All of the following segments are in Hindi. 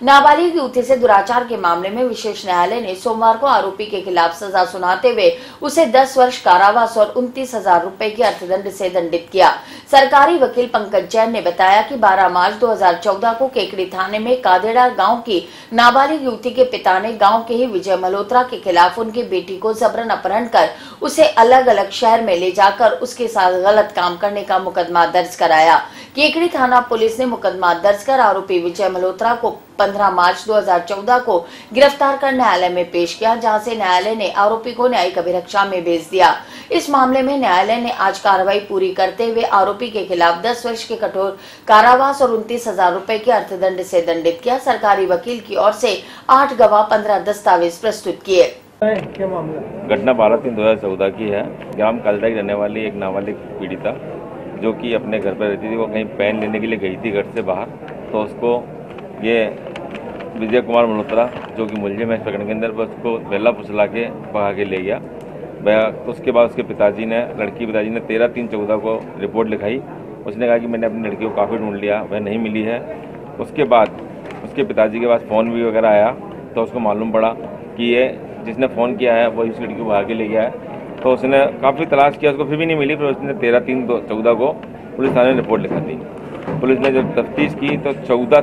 नाबालिग युवती से दुराचार के मामले में विशेष न्यायालय ने सोमवार को आरोपी के खिलाफ सजा सुनाते हुए उसे 10 वर्ष कारावास और 29,000 रुपए की अर्थदंड से दंडित किया। सरकारी वकील पंकज जैन ने बताया कि 12 मार्च 2014 को केकड़ी थाने में कादेड़ा गांव की नाबालिग युवती के पिता ने गांव के ही विजय मल्होत्रा के खिलाफ उनकी बेटी को जबरन अपहरण कर उसे अलग अलग शहर में ले जाकर उसके साथ गलत काम करने का मुकदमा दर्ज कराया। केकड़ी थाना पुलिस ने मुकदमा दर्ज कर आरोपी विजय मल्होत्रा को 15 मार्च 2014 को गिरफ्तार कर न्यायालय में पेश किया, जहां से न्यायालय ने आरोपी को न्यायिक अभिरक्षा में भेज दिया। इस मामले में न्यायालय ने आज कार्रवाई पूरी करते हुए आरोपी के खिलाफ 10 वर्ष के कठोर कारावास और 29,000 रुपए के अर्थदंड से दंडित किया। सरकारी वकील की ओर से 8 गवाह 15 दस्तावेज प्रस्तुत किए। क्या मामला? घटना 12/3/2014 की है। ग्राम कालदा की रहने वाली एक नाबालिग पीड़िता जो कि अपने घर पर रहती थी, वो कहीं पेन लेने के लिए गई थी घर से बाहर, तो उसको ये विजय कुमार मल्होत्रा जो कि मुलजिम है इस प्रकरण के अंदर, बस उसको बेला फुसला के भगा के ले गया। तो उसके बाद उसके पिताजी ने 13/3/14 को रिपोर्ट लिखाई। उसने कहा कि मैंने अपनी लड़की को काफ़ी ढूंढ लिया, वह नहीं मिली है। उसके बाद उसके पिताजी के पास फ़ोन भी वगैरह आया, तो उसको मालूम पड़ा कि ये जिसने फ़ोन किया है वही उस लड़की को भगा के ले गया है। तो उसने काफ़ी तलाश किया, उसको फिर भी नहीं मिली। फिर उसने 13/3/14 को पुलिस थाने में रिपोर्ट लिखा दी। पुलिस ने जब तफ्तीश की तो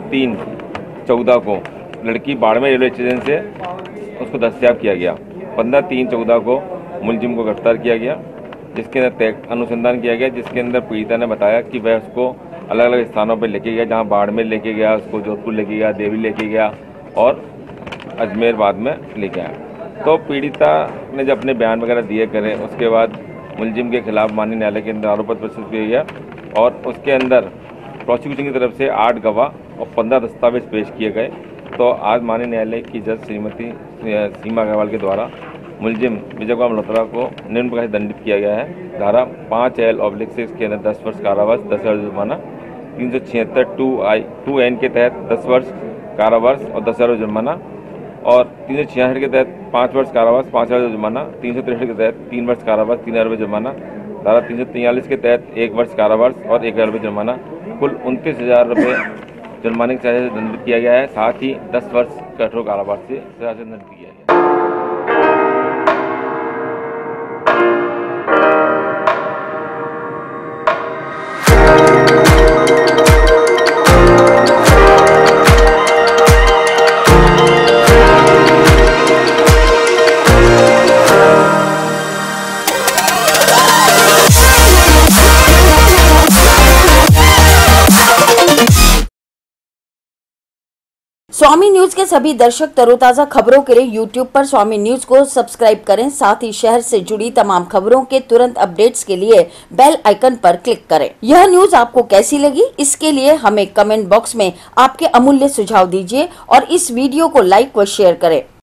14/3/14 को लड़की बाड़मेर रेलवे स्टेशन से उसको दस्तयाब किया गया। 15/3/14 को मुलजिम को गिरफ्तार किया गया, जिसके अंदर अनुसंधान किया गया, जिसके अंदर पीड़िता ने बताया कि वह उसको अलग अलग स्थानों पर लेके गया, जहाँ बाड़मेर लेके गया, उसको जोधपुर लेके गया, देवी लेके गया और अजमेर बाद में लेके आया। तो पीड़िता ने जब अपने बयान वगैरह दिए करे, उसके बाद मुलजिम के खिलाफ माननीय न्यायालय के अंदर आरोप पत्र प्रस्तुत किया गया और उसके अंदर प्रोसिक्यूशन की तरफ से 8 गवाह और 15 दस्तावेज पेश किए गए। तो आज माननीय न्यायालय की जज श्रीमती सीमा अग्रवाल के द्वारा मुलजिम विजय कुमार मल्होत्रा को निम्न प्रकार से दंडित किया गया है। धारा 5L/6 के अंदर 10 वर्ष कारावास, 10,000 जुर्माना, 376(2)(n) के तहत 10 वर्ष कारावास और 10,000 जुर्माना और 366 के तहत 5 वर्ष कारावास, 5,000 जुर्माना, 363 के तहत 3 वर्ष कारावास, 3,000 रुपये जुर्माना, धारा 343 के तहत 1 वर्ष कारावास और 1,000 रुपये जुर्माना, कुल 29,000 रुपये जुर्माने की सजा से दंडित किया गया है। साथ ही 10 वर्ष कठोर कारावास से सजा से दंडित किया गया है। स्वामी न्यूज के सभी दर्शक तरोताजा खबरों के लिए यूट्यूब पर स्वामी न्यूज को सब्सक्राइब करें। साथ ही शहर से जुड़ी तमाम खबरों के तुरंत अपडेट्स के लिए बेल आइकन पर क्लिक करें। यह न्यूज आपको कैसी लगी, इसके लिए हमें कमेंट बॉक्स में आपके अमूल्य सुझाव दीजिए और इस वीडियो को लाइक व शेयर करें।